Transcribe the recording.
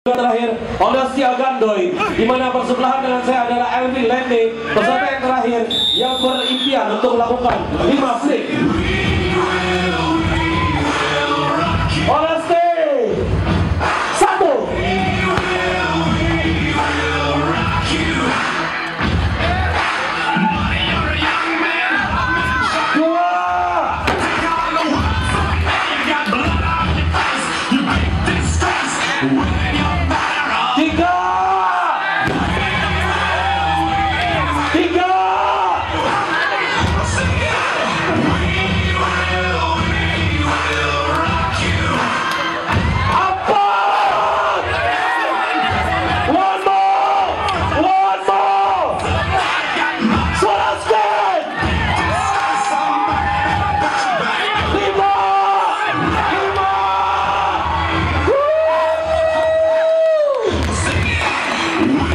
terakhir oleh si Angandoi, di mana bersebelahan dengan saya adalah Elvin Lende, peserta yang terakhir yang berimpian untuk melakukan 5 flip. Oleh satu. Tiga.